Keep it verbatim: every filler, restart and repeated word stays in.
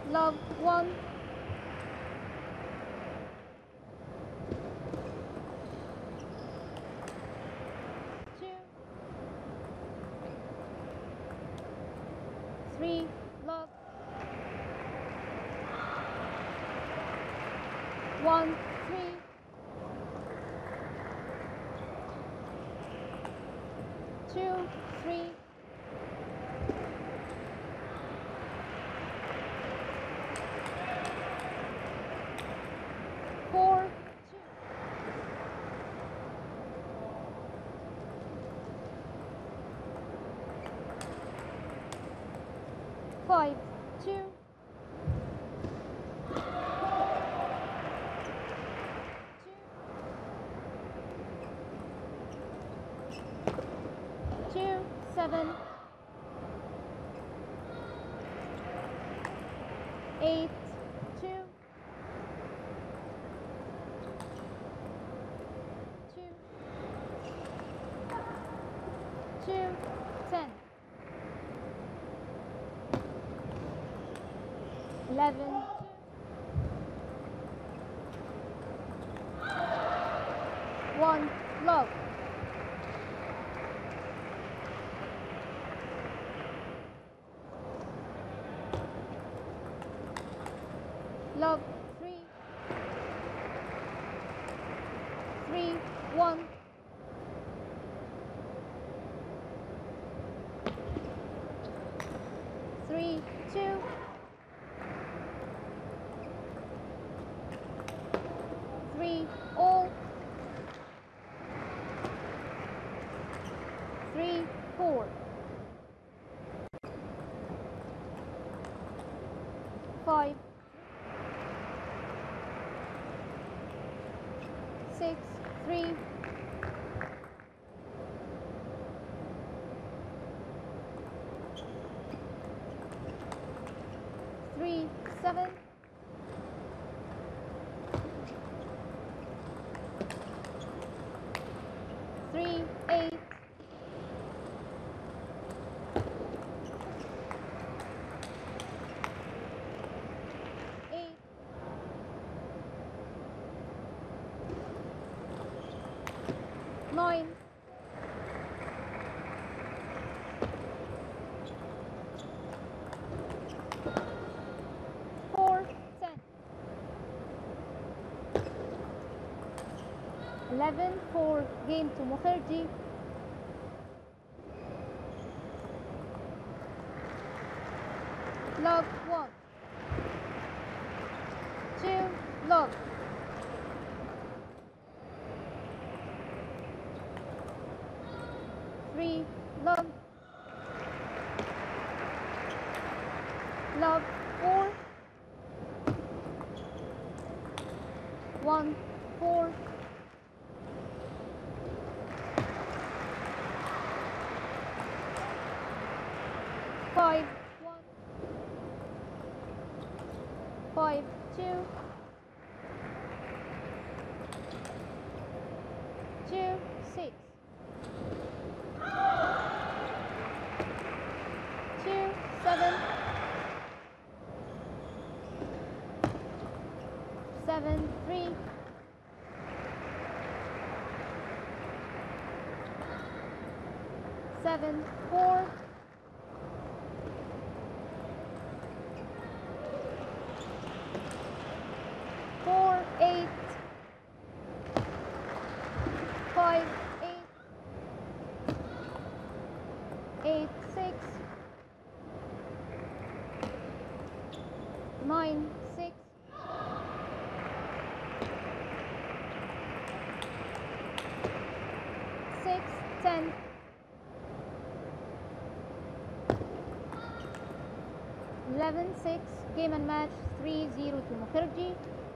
Love one. Two. Three. Love. One. Three. Two. Three. Four. Two. Five. Two. Two. Seven. Eight. Two. Two. Two. Ten. Eleven. One. Love. Love. Three. Three. One. Three. Two. Three. All. Three. Four. Five. Six. Three. Three. Seven. Three. Eight. Eight. Nine. Four. Ten. Eleven. Four. Game to Mukherjee. Love one. Two. Love. Three. Love. Love. Four. One. Four. Five. One. Five. Two. Two. Six. Two. Seven. Seven. Three. Seven. Four. Four. Eight. Five. Eight. Eight. Six. Nine. Six. Six. Ten. Eleven. Six. Game and match three zero to Mukherjee.